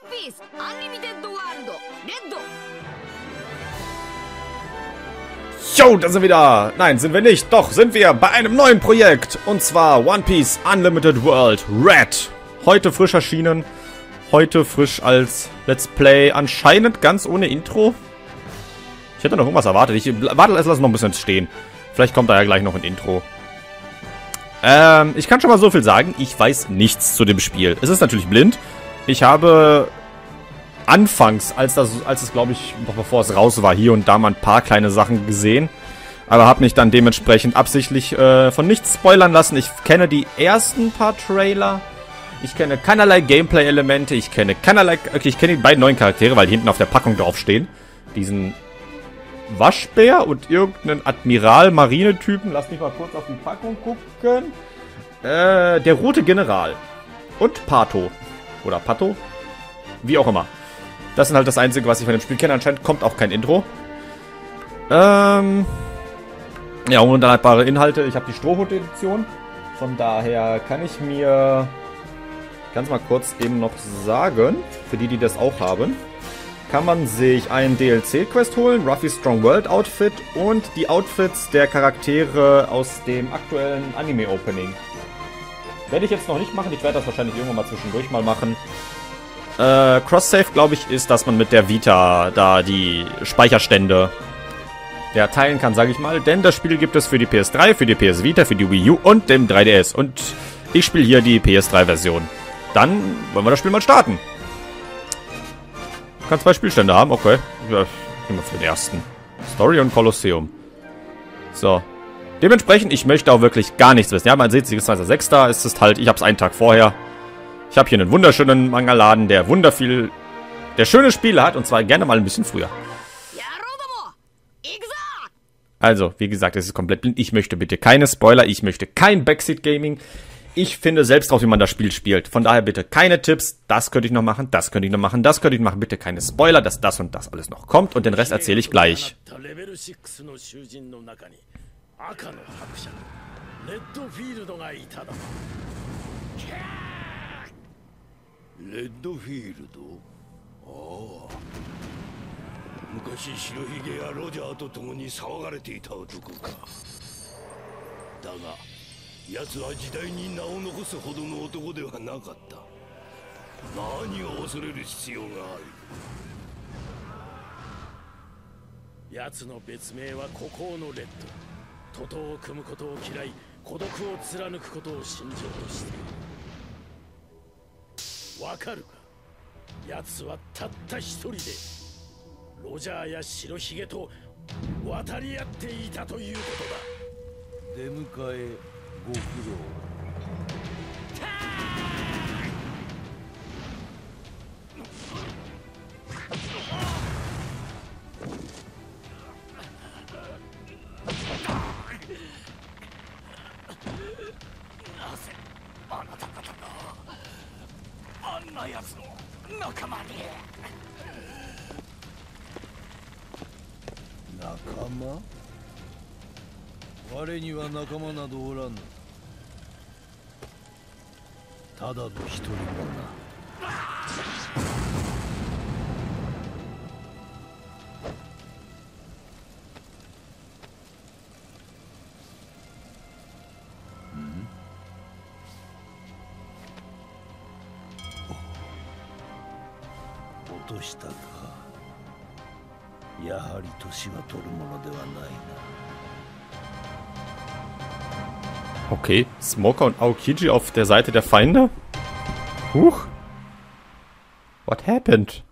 Piece Unlimited World Red. Jo, da sind wir wieder. Nein, sind wir nicht. Doch, sind wir bei einem neuen Projekt. Und zwar One Piece Unlimited World Red. Heute frisch erschienen. Heute frisch als Let's Play. Anscheinend ganz ohne Intro. Ich hätte noch irgendwas erwartet. Ich warte, lass noch ein bisschen stehen. Vielleicht kommt da ja gleich noch ein Intro. Ich kann schon mal so viel sagen. Ich weiß nichts zu dem Spiel. Es ist natürlich blind. Ich habe anfangs, als es glaube ich, noch bevor es raus war, hier und da mal ein paar kleine Sachen gesehen. Aber habe mich dann dementsprechend absichtlich von nichts spoilern lassen. Ich kenne die ersten paar Trailer. Ich kenne keinerlei Gameplay-Elemente. Ich kenne die beiden neuen Charaktere, weil die hinten auf der Packung draufstehen. Diesen Waschbär und irgendeinen Admiral-Marine-Typen. Lass mich mal kurz auf die Packung gucken. Der rote General. Und Pato. Oder Pato. Wie auch immer. Das ist halt das Einzige, was ich von dem Spiel kenne. Anscheinend kommt auch kein Intro. Ja, ununterhaltbare Inhalte. Ich habe die Strohhut-Edition. Von daher kann ich mir ganz mal kurz eben noch sagen, für die das auch haben, kann man sich einen DLC-Quest holen, Ruffy Strong World Outfit und die Outfits der Charaktere aus dem aktuellen Anime-Opening. Werde ich jetzt noch nicht machen, ich werde das wahrscheinlich irgendwann mal zwischendurch mal machen. Cross-Save, glaube ich, ist, dass man mit der Vita da die Speicherstände teilen kann, sage ich mal. Denn das Spiel gibt es für die PS3, für die PS Vita, für die Wii U und dem 3DS. Und ich spiele hier die PS3-Version. Dann wollen wir das Spiel mal starten. Kann 2 Spielstände haben, okay. Ja, nehmen wir für den ersten. Story und Kolosseum. So. Dementsprechend, ich möchte auch wirklich gar nichts wissen. Ja, man sieht, 26.06. ist es halt, ich habe es einen Tag vorher. Ich habe hier einen wunderschönen Manga-Laden, der schöne Spiele hat und zwar gerne mal ein bisschen früher. Also, wie gesagt, es ist komplett blind. Ich möchte bitte keine Spoiler, ich möchte kein Backseat-Gaming. Ich finde selbst drauf, wie man das Spiel spielt. Von daher bitte keine Tipps. Das könnte ich noch machen, das könnte ich noch machen, das könnte ich machen. Bitte keine Spoiler, dass das und das alles noch kommt. Und den Rest erzähle ich gleich. Okay, Smoker und Aokiji auf der Seite der Feinde? Huch. What happened?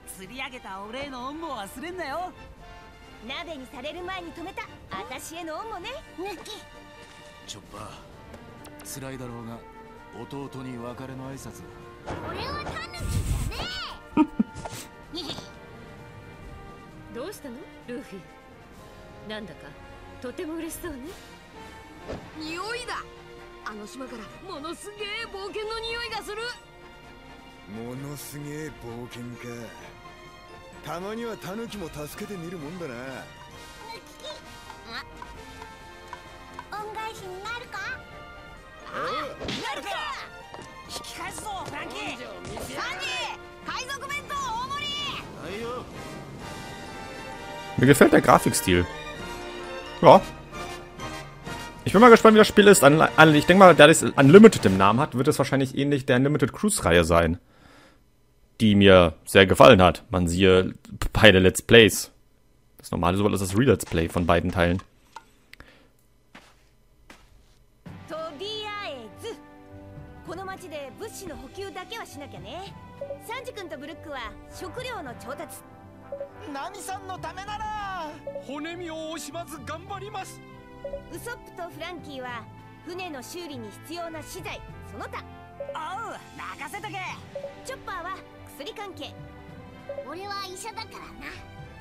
釣り上げたお礼の恩も忘れんなよ。 鍋にされる前に止めた私への恩もね。抜きチョッパー、辛いだろうが弟に別れの挨拶を。 俺はタヌキじゃねえどうしたのルフィ。なんだかとても嬉しそうね。匂いだ。あの島からものすげえ冒険の匂いがする。 ものすげえ冒険か。たまにはタヌキも助けてみるもんだな。 恩返しになるか。 なるか。引き返すぞフランキー。 サンジ海賊弁当大盛り。 はいよ。 Mir gefällt der Grafikstil. Ja. Ich bin mal gespannt, wie das Spiel ist. Ich denke mal, da es Unlimited im Namen hat, wird es wahrscheinlich ähnlich der Unlimited Cruise-Reihe sein. Die mir sehr gefallen hat. Man siehe beide Let's Plays. Das normale sowohl als das Re-Let's Play von beiden Teilen. とりあえずこの町で物資の補給だけはしなきゃね。サンジ君とブルックは食料の調達。 ナミさんのためなら骨身を惜しまず頑張ります。 ウソップとフランキーは船の修理に必要な資材その他。 おう、任せとけ。 チョッパーは薬関係。俺は医者だからな。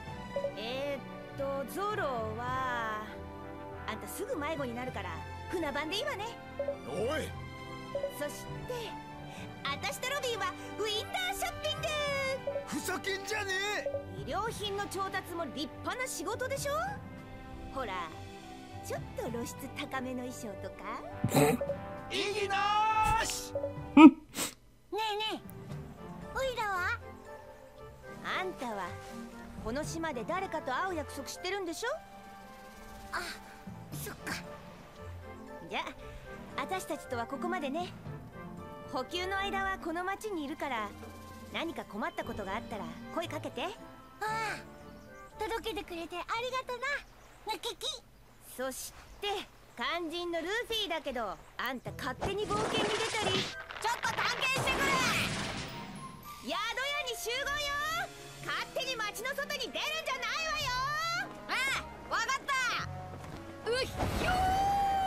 ゾロはあんたすぐ迷子になるから船番でいいわね。 おい、 そして私とロビンはウィンターショッピング。 ふざけんじゃねえ。 医療品の調達も立派な仕事でしょ。ほらちょっと露出高めの衣装とか。 意義なーし。 ねえねえ、オイラはあんたはこの島で誰かと会う約束してるんでしょ。あ、そっか。じゃあ私たちとはここまでね。補給の間はこの町にいるから何か困ったことがあったら声かけて。ああ、届けてくれてありがとな、ナキキ。そして肝心のルフィだけど、あんた勝手に冒険に出たり、ちょっと探検してくれ。宿屋に集合よ。勝手に町の外に出るんじゃないわよ。ああ、わかった。うっひょー。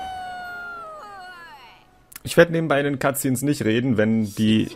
Ich werde nebenbei in den Cutscenes nicht reden, wenn die...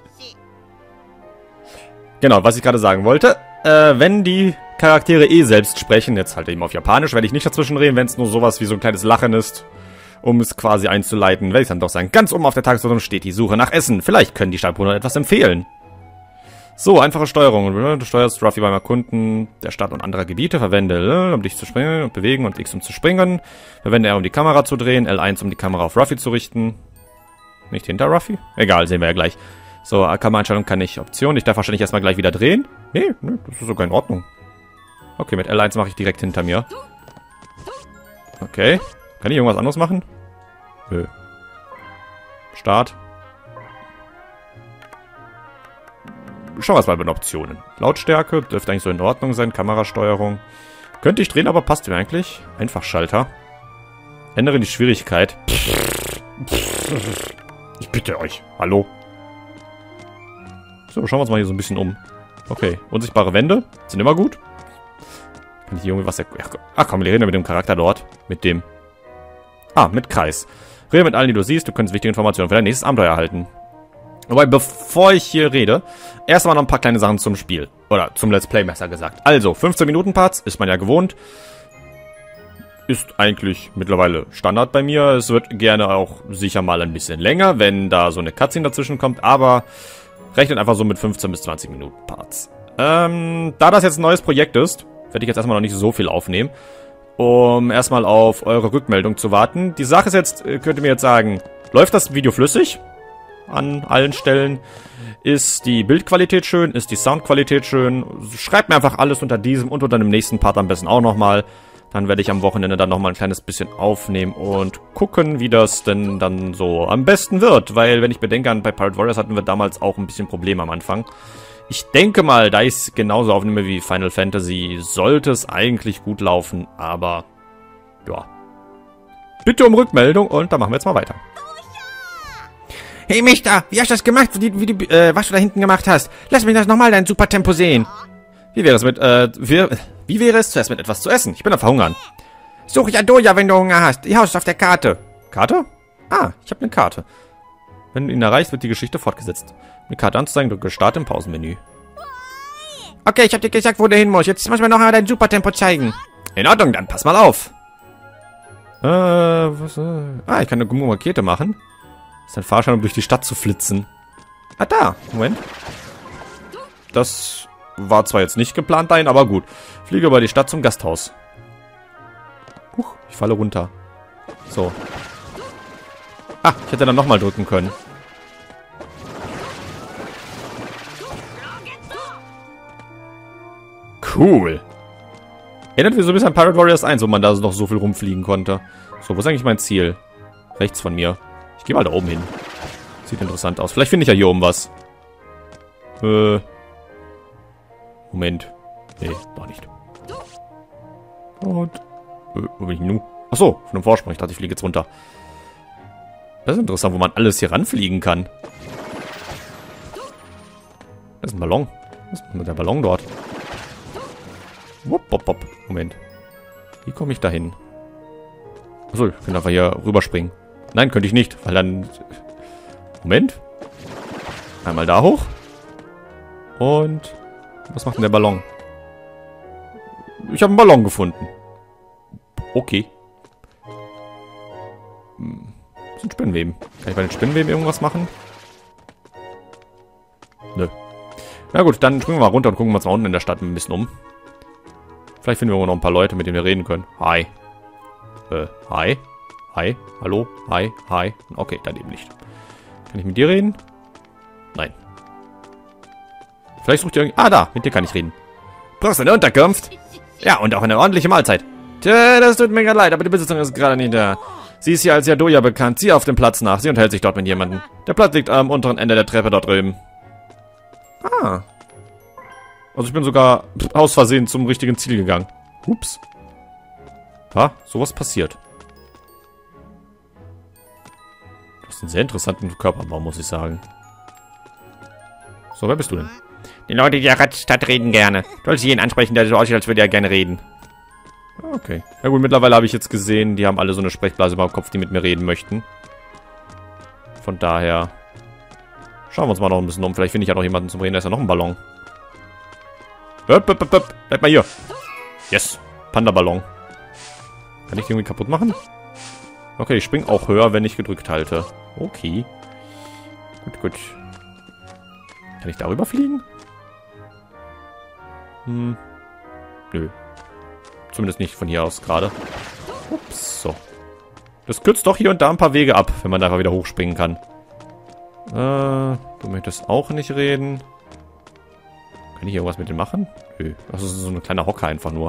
Genau, was ich gerade sagen wollte. Wenn die Charaktere eh selbst sprechen, jetzt halt eben auf Japanisch, werde ich nicht dazwischen reden, wenn es nur sowas wie so ein kleines Lachen ist, um es quasi einzuleiten, werde ich dann doch sagen. Ganz oben auf der Tagesordnung steht die Suche nach Essen. Vielleicht können die Stadtbewohner etwas empfehlen. So, einfache Steuerung. Du steuerst Ruffy beim Erkunden der Stadt und anderer Gebiete. Verwende L, um dich zu springen und bewegen, und X, um zu springen. Verwende R, um die Kamera zu drehen. L1, um die Kamera auf Ruffy zu richten. Nicht hinter Ruffy? Egal, sehen wir ja gleich. So, Kameraeinstellung kann ich Option. Ich darf wahrscheinlich erstmal gleich wieder drehen. Nee, das ist sogar in Ordnung. Okay, mit L1 mache ich direkt hinter mir. Okay. Kann ich irgendwas anderes machen? Nö. Start. Schauen wir es mal bei den Optionen. Lautstärke dürfte eigentlich so in Ordnung sein. Kamerasteuerung. Könnte ich drehen, aber passt mir eigentlich. Einfachschalter. Ändere die Schwierigkeit. Ich bitte euch. Hallo? So, schauen wir uns mal hier so ein bisschen um. Okay, unsichtbare Wände sind immer gut. Kann ich hier irgendwie was... Ach komm, wir reden mit dem Charakter dort. Mit dem... Ah, mit Kreis. Rede mit allen, die du siehst. Du könntest wichtige Informationen für dein nächstes Abenteuer erhalten. Wobei, bevor ich hier rede, erstmal noch ein paar kleine Sachen zum Spiel. Oder zum Let's Play, besser gesagt. Also, 15 Minuten Parts, ist man ja gewohnt. Ist eigentlich mittlerweile Standard bei mir. Es wird gerne auch sicher mal ein bisschen länger, wenn da so eine Cutscene dazwischen kommt. Aber rechnet einfach so mit 15 bis 20 Minuten Parts. Da das jetzt ein neues Projekt ist, werde ich jetzt erstmal noch nicht so viel aufnehmen, um erstmal auf eure Rückmeldung zu warten. Die Sache ist jetzt, könnt ihr mir jetzt sagen, läuft das Video flüssig? An allen Stellen. Ist die Bildqualität schön? Ist die Soundqualität schön? Schreibt mir einfach alles unter diesem und unter dem nächsten Part am besten auch nochmal. Dann werde ich am Wochenende dann nochmal ein kleines bisschen aufnehmen und gucken, wie das denn dann so am besten wird. Weil, wenn ich bedenke, bei Pirate Warriors hatten wir damals auch ein bisschen Probleme am Anfang. Ich denke mal, da ich es genauso aufnehme wie Final Fantasy, sollte es eigentlich gut laufen. Aber, ja. Bitte um Rückmeldung und dann machen wir jetzt mal weiter. Hey Mister, wie hast du das gemacht, was du da hinten gemacht hast? Lass mich das nochmal dein super Tempo sehen. Wie wäre es zuerst mit etwas zu essen? Ich bin am Verhungern. Suche ich Adoya, wenn du Hunger hast. Ihr Haus ist auf der Karte. Karte? Ah, ich habe eine Karte. Wenn du ihn erreichst, wird die Geschichte fortgesetzt. Um die Karte anzuzeigen, drücke Start im Pausenmenü. Okay, ich habe dir gesagt, wo du hin musst. Jetzt muss mir noch einmal dein Supertempo zeigen. In Ordnung, dann pass mal auf. Ich kann eine Rakete machen. Das ist ein Fahrschein, um durch die Stadt zu flitzen. Ah, da. Moment. Das war zwar jetzt nicht geplant dahin, aber gut. Fliege über die Stadt zum Gasthaus. Huch, ich falle runter. So. Ah, ich hätte dann nochmal drücken können. Cool. Erinnert mich so ein bisschen an Pirate Warriors 1, wo man da noch so viel rumfliegen konnte. So, wo ist eigentlich mein Ziel? Rechts von mir. Ich gehe mal da oben hin. Sieht interessant aus. Vielleicht finde ich ja hier oben was. Moment. Nee, doch nicht. Und... wo bin ich nun? Achso, von einem Vorsprung. Ich dachte, ich fliege jetzt runter. Das ist interessant, wo man alles hier ranfliegen kann. Das ist ein Ballon. Was ist mit der Ballon dort? Wupp, wupp, wupp. Moment. Wie komme ich da hin? Achso, ich kann einfach hier rüberspringen. Nein, könnte ich nicht, weil dann... Moment. Einmal da hoch. Und... was macht denn der Ballon? Ich habe einen Ballon gefunden. Okay. Das sind Spinnenweben. Kann ich bei den Spinnenweben irgendwas machen? Nö. Na gut, dann springen wir mal runter und gucken uns mal unten in der Stadt ein bisschen um. Vielleicht finden wir noch ein paar Leute, mit denen wir reden können. Hi. Hi. Hi. Hallo. Hi. Hi. Okay, dann eben nicht. Kann ich mit dir reden? Nein. Vielleicht sucht ihr irgendwie... Ah, da. Mit dir kann ich reden. Brauchst du eine Unterkunft? Ja, und auch eine ordentliche Mahlzeit. Tja, das tut mir gerade leid, aber die Besitzerin ist gerade nicht da. Sie ist hier als Adoya bekannt. Sieh auf dem Platz nach. Sie unterhält sich dort mit jemandem. Der Platz liegt am unteren Ende der Treppe dort drüben. Ah. Also ich bin sogar aus Versehen zum richtigen Ziel gegangen. Ups. Ha, sowas passiert. Du hast einen sehr interessanten Körperbau, muss ich sagen. So, wer bist du denn? Die Leute, die der Stadt reden gerne. Du sollst jeden ansprechen, der so aussieht, als würde er gerne reden. Okay. Na gut, mittlerweile habe ich jetzt gesehen, die haben alle so eine Sprechblase über dem Kopf, die mit mir reden möchten. Von daher... schauen wir uns mal noch ein bisschen um. Vielleicht finde ich ja noch jemanden zum Reden. Da ist ja noch ein Ballon. Bleib mal hier. Yes. Panda-Ballon. Kann ich die irgendwie kaputt machen? Okay, ich springe auch höher, wenn ich gedrückt halte. Okay. Gut, gut. Kann ich darüber fliegen? Nö. Zumindest nicht von hier aus gerade. Ups, so. Das kürzt doch hier und da ein paar Wege ab, wenn man da einfach wieder hochspringen kann. Du möchtest auch nicht reden. Kann ich irgendwas mit dem machen? Nö. Das ist so ein kleiner Hocker einfach nur.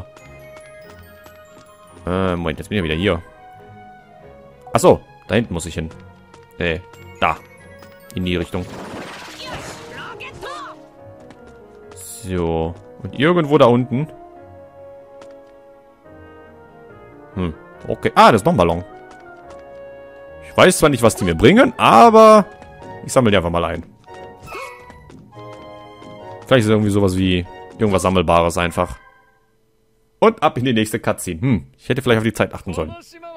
Moment, jetzt bin ich ja wieder hier. Achso, da hinten muss ich hin. Da. In die Richtung. So. Und irgendwo da unten. Okay. Ah, das ist noch ein Ballon. Ich weiß zwar nicht, was die mir bringen, aber ich sammle die einfach mal ein. Vielleicht ist es irgendwie sowas wie irgendwas Sammelbares einfach. Und ab in die nächste Cutscene. Ich hätte vielleicht auf die Zeit achten sollen.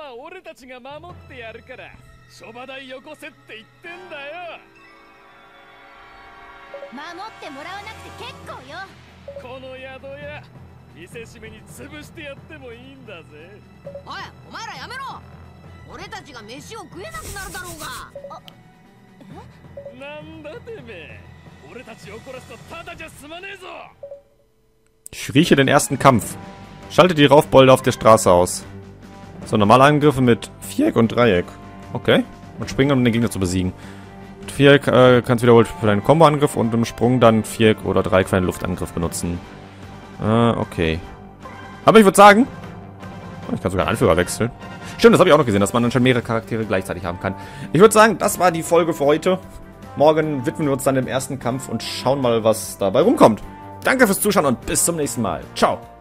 Ich rieche den ersten Kampf. Schalte die Raufbolde auf der Straße aus. So, normale Angriffe mit Viereck und Dreieck. Okay. Und springen, um den Gegner zu besiegen. Mit Viereck kannst du wiederholt für deinen Combo-Angriff und im Sprung dann Viereck oder Dreieck für einen Luftangriff benutzen. Okay. Aber ich würde sagen... ich kann sogar einen Anführer wechseln. Stimmt, das habe ich auch noch gesehen, dass man dann schon mehrere Charaktere gleichzeitig haben kann. Ich würde sagen, das war die Folge für heute. Morgen widmen wir uns dann dem ersten Kampf und schauen mal, was dabei rumkommt. Danke fürs Zuschauen und bis zum nächsten Mal. Ciao.